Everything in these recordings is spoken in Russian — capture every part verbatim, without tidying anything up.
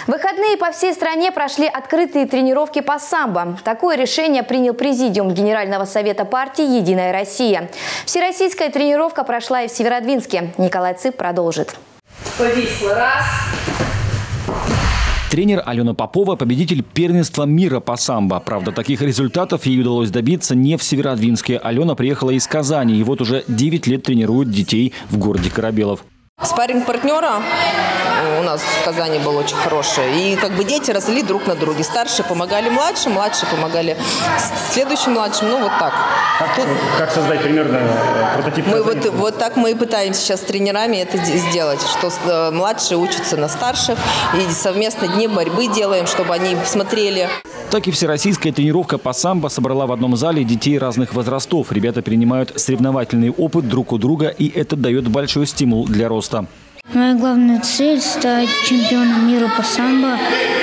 В выходные по всей стране прошли открытые тренировки по самбо. Такое решение принял президиум Генерального совета партии «Единая Россия». Всероссийская тренировка прошла и в Северодвинске. Николай Цып продолжит. Повисло. Раз. Тренер Алена Попова – победитель первенства мира по самбо. Правда, таких результатов ей удалось добиться не в Северодвинске. Алена приехала из Казани и вот уже девять лет тренирует детей в городе Корабелов. Спарринг-партнера у нас в Казани был очень хороший. И как бы дети росли друг на друге. Старшие помогали младшим, младшие помогали следующим младшим. Ну вот так. Как, Тут... как создать примерно прототип? Мы вот, вот так мы и пытаемся сейчас с тренерами это сделать. Что младшие учатся на старших. И совместно дни борьбы делаем, чтобы они смотрели. Так и всероссийская тренировка по самбо собрала в одном зале детей разных возрастов. Ребята перенимают соревновательный опыт друг у друга, и это дает большой стимул для роста. Моя главная цель – стать чемпионом мира по самбо.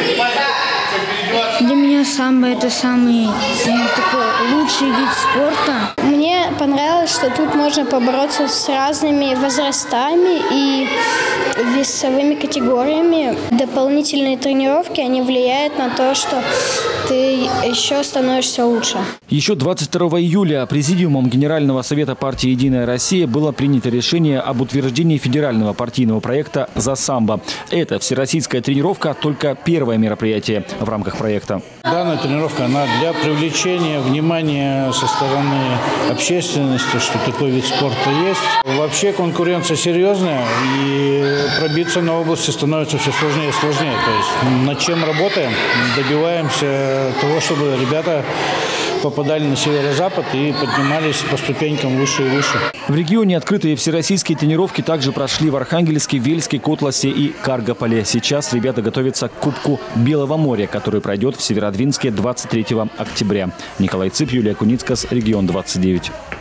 Для меня самбо – это самый такой лучший вид спорта. Мне понравилось, что тут можно побороться с разными возрастами и весовыми категориями. Дополнительные тренировки, они влияют на то, что ты еще становишься лучше. Еще двадцать второго июля президиумом Генерального совета партии «Единая Россия» было принято решение об утверждении федерального партийного проекта «За самбо». Это всероссийская тренировка, только первое мероприятие в рамках проекта. Данная тренировка она для привлечения внимания со стороны общественности, что такой вид спорта есть. Вообще конкуренция серьезная, и пробиться на области становится все сложнее и сложнее. То есть над чем работаем, добиваемся того, чтобы ребята попадали на северо-запад и поднимались по ступенькам выше и выше. В регионе открытые всероссийские тренировки также прошли в Архангельске, Вельске, Котласе и Каргополе. Сейчас ребята готовятся к Кубку Белого моря, который пройдет в Северодвинске двадцать третьего октября. Николай Цып, Юлия Куницкас, Регион двадцать девять.